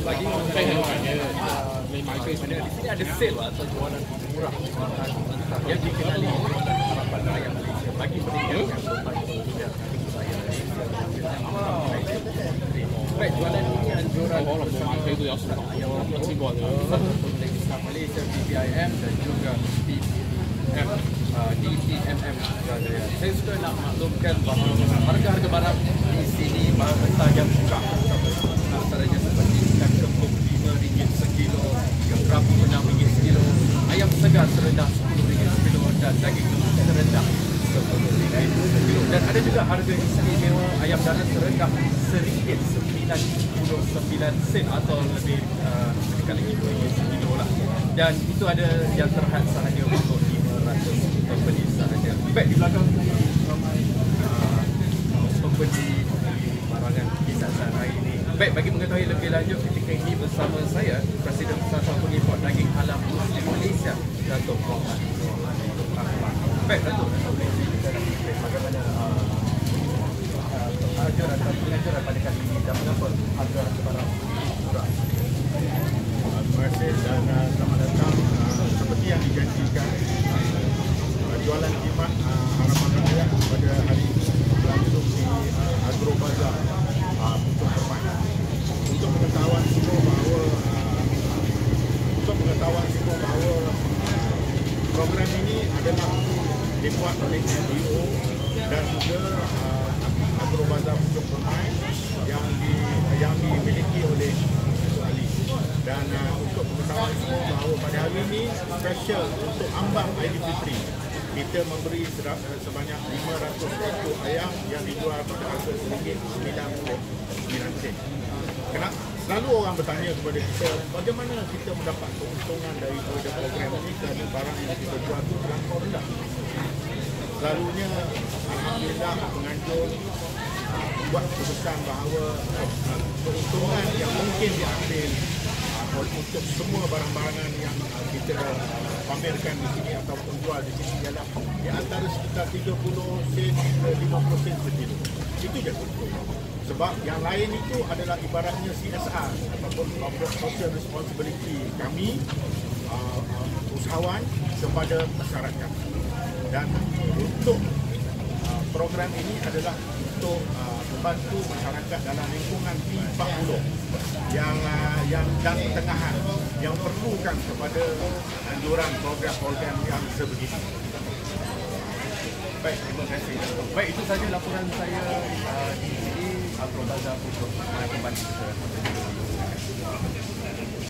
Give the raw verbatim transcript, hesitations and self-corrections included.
lagi di sini ada sale atau jualan murah yang dikenali harapan rakyat Malaysia bagi mereka yang berpadu tidak saya baik jualan ini anjuran bersama Yang Pemerintah Malaysia B P I M dan juga D T M M. Saya suka nak maklumkan bahawa harga-harga barang di sini barang mentah yang murah. Antaranya seperti ikan kembung lima ringgit sekilo, ikan kerapu enam ringgit sekilo, ayam segar serendah sepuluh ringgit sekilo dan daging lembu serendah sepuluh ringgit sekilo. Dan ada juga harga istimewa ayam darah serendah seringgit sembilan puluh sembilan sen atau lebih uh, sedikit lagi dua ringgit sekilo lah. Dan itu ada yang terhad sahaja untuk lima ratus pembeli sahaja. Baik, di belakang ramai uh, pembeli barangan di saat hari ini. Baik, bagi mengetahui lebih lanjut ketika ini bersama saya Presiden Persatuan Pengimport Daging Halal Muslim Malaysia, Datuk Muhammad Ahmad. Baik, Datuk, bagaimana pengajaran atau pengajaran pada kali ini dan mengapa harga barang murah? Terima kasih dan uh, selamat datang. Uh, seperti yang dijanjikan, uh, jualan jimat uh, harapan rakyat pada hari ini berlangsung di uh, Agro Bazar uh, Puchong Permai. Untuk pengetahuan semua bahawa uh, untuk pengetahuan semua bahawa program ini adalah dibuat oleh N G O dan juga uh, Agro Bazar Puchong Permai yang di yang dimiliki oleh dan uh, untuk pengetahuan semua bahawa pada hari ini special untuk ambang Aidilfitri kita memberi sebanyak lima ratus ekor ayam yang dijual pada harga seringgit sembilan puluh sembilan sen. Kenapa? Selalu orang bertanya kepada kita bagaimana kita mendapat keuntungan daripada program ini kerana barang yang kita jual itu terlampau rendah. Selalunya alhamdulillah penganjur uh, buat keputusan bahawa uh, keuntungan yang mungkin diambil untuk semua barang-barangan yang kita pamerkan di sini ataupun jual di sini ialah di antara sekitar tiga puluh sen hingga lima puluh sen per kilo. Itu je. Sebab yang lain itu adalah ibaratnya C S R ataupun corporate social responsibility kami uh, uh, usahawan kepada masyarakat. Dan untuk uh, program ini adalah untuk uh, membantu masyarakat dalam lingkungan P empat puluh yang uh, yang dan tengahan yang perlukan kepada anjuran program-program yang sebegini. Baik, terima kasih. Baik, itu saja laporan saya uh, di sini Agro Bazar Puchong Permai kembali ke